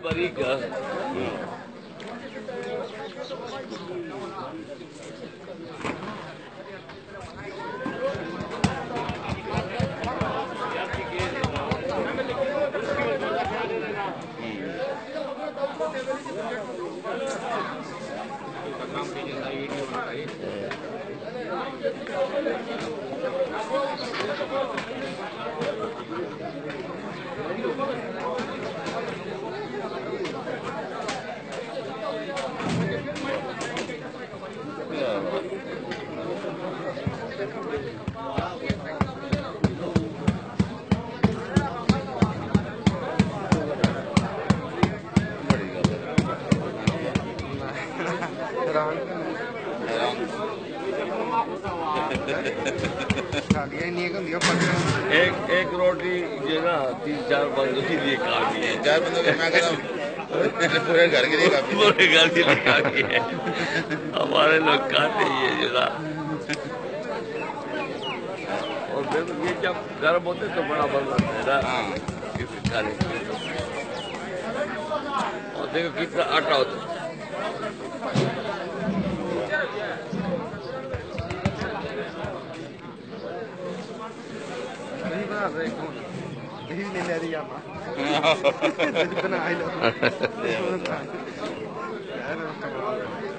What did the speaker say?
बड़ी का एक रोटी जो ना 3-4 बंदों के लिए काफी है। 4 बंदों के मैं कह रहा हूँ पूरे घर के लिए काफी, पूरे घर के लिए काफी है। हमारे लोग खाते ही है जो ना। और देखो ये जब गर्म होते तो बड़ा बन जाता है ना। हाँ खाने के लिए। और देखो कितना आटा होता है। नहीं ले ले रही आप इतना आई लो